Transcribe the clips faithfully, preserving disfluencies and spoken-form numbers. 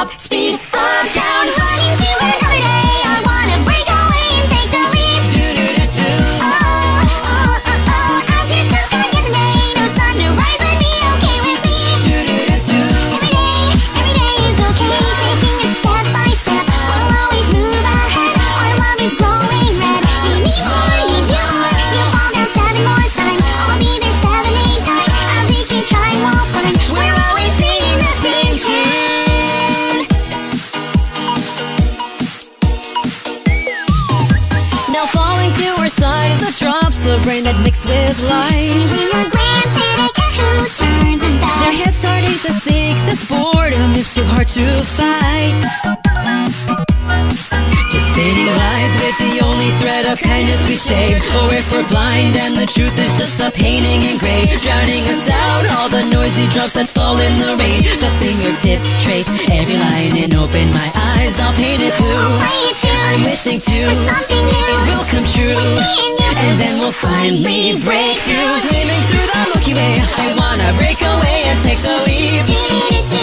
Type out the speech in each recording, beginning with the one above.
top speed of sound. Running to another day, I wanna break away and take the leap. Do do do do. Oh, oh, oh, oh. As your stuff got yesterday, no sunrise would be okay with me. Do do do do. Every day, every day is okay. Taking it step by step, I'll always move ahead. Our love is growing red. Need me more, need you more. You fall down seven more times, I'll be there seven, eight, nine. As we keep trying, we'll find. We're always singing the same tune. Now falling to our side, the drops of rain that mix with light. Taking a glance at a cat who turns his back. Their heads starting to sink, this boredom is too hard to fight. Just spinning lies with the only thread of kindness we saved. Or if we're blind and the truth is just a painting in gray, drowning us out, all the noisy drops that fall in the rain. The fingertips trace every line and open my eyes, I'll paint it blue. I'll play it too. I'm wishing to, For something new. it will come true. With me and you. And then we'll finally break through. Swimming through the Milky Way, I wanna break away and take the leap. Do-do-do-do.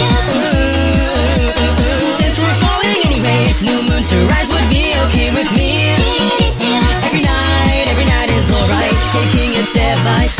Since we're falling anyway, new moon to rise would be okay with me. Do-do-do-do. Every night, every night is alright. Taking it step by step.